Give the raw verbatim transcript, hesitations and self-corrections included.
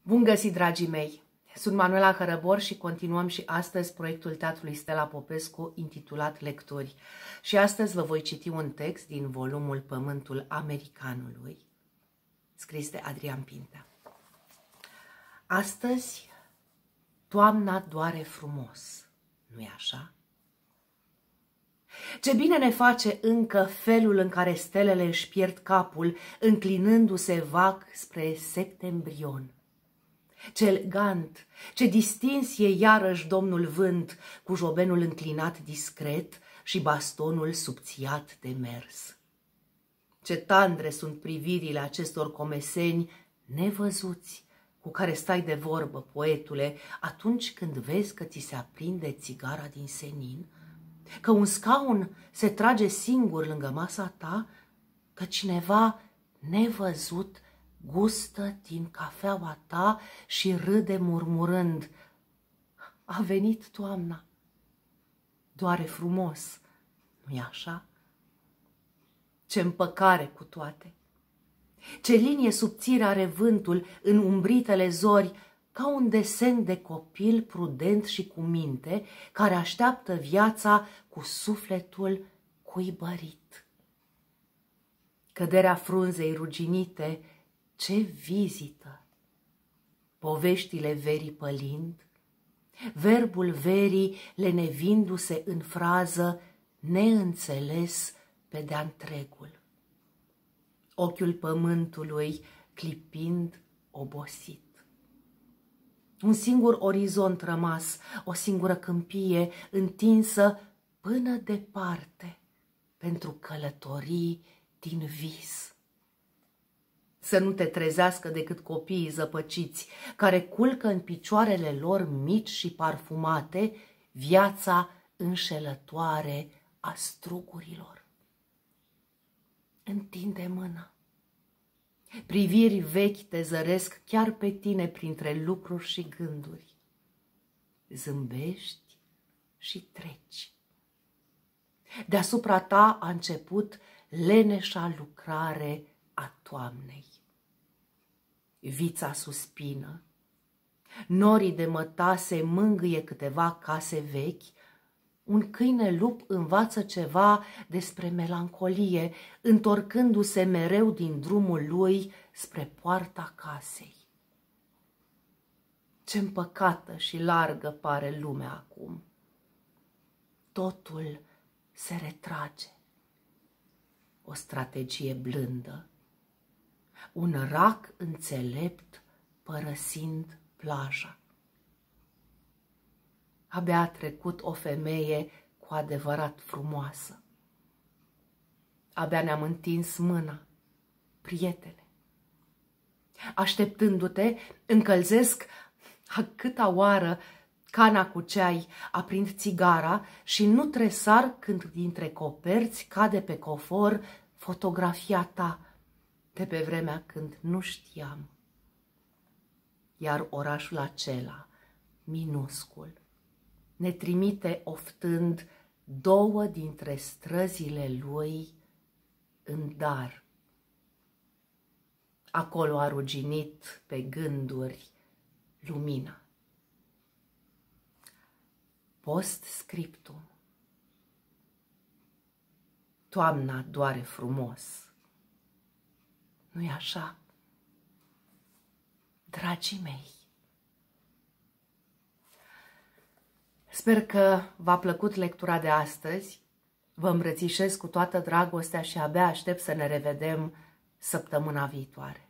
Bun găsit, dragii mei! Sunt Manuela Hărăbor și continuăm și astăzi proiectul Teatrului Stella Popescu intitulat Lecturi. Și astăzi vă voi citi un text din volumul Pământul Americanului, scris de Adrian Pintea. Astăzi, toamna doare frumos, nu-i așa? Ce bine ne face încă felul în care stelele își pierd capul, înclinându-se vag spre septembrion. Ce elegant, ce distins e iarăși domnul vânt, cu jobenul înclinat discret și bastonul subțiat de mers. Ce tandre sunt privirile acestor comeseni nevăzuți, cu care stai de vorbă, poetule, atunci când vezi că ți se aprinde țigara din senin, că un scaun se trage singur lângă masa ta, că cineva nevăzut gustă din cafeaua ta și râde murmurând: a venit toamna, doare frumos, nu-i așa? Ce împăcare cu toate! Ce linie subțire are vântul în umbritele zori, ca un desen de copil prudent și cu minte, care așteaptă viața cu sufletul cuibărit. Căderea frunzei ruginite, ce vizită! Poveștile verii pălind, verbul verii lenevindu-se în frază, neînțeles pe de-a întregul. Ochiul pământului clipind obosit. Un singur orizont rămas, o singură câmpie întinsă până departe pentru călătorii din vis. Să nu te trezească decât copiii zăpăciți, care culcă în picioarele lor mici și parfumate viața înșelătoare a strugurilor. Întinde mâna. Priviri vechi te zăresc chiar pe tine printre lucruri și gânduri. Zâmbești și treci. Deasupra ta a început leneșa lucrare a toamnei. Vița suspină, norii de mătase mângâie câteva case vechi, un câine lup învață ceva despre melancolie, întorcându-se mereu din drumul lui spre poarta casei. Ce împăcată și largă pare lumea acum. Totul se retrage. O strategie blândă, un rac înțelept părăsind plaja. Abia a trecut o femeie cu adevărat frumoasă. Abia ne-am întins mâna, prietene. Așteptându-te, încălzesc a câta oară cana cu ceai, aprind țigara și nu tresar când dintre coperți cade pe cofor fotografia ta, de pe vremea când nu știam. Iar orașul acela, minuscul, ne trimite oftând două dintre străzile lui în dar. Acolo a ruginit pe gânduri lumina. Post-scriptum. Toamna doare frumos, nu-i așa, dragii mei? Sper că v-a plăcut lectura de astăzi, vă îmbrățișez cu toată dragostea și abia aștept să ne revedem săptămâna viitoare.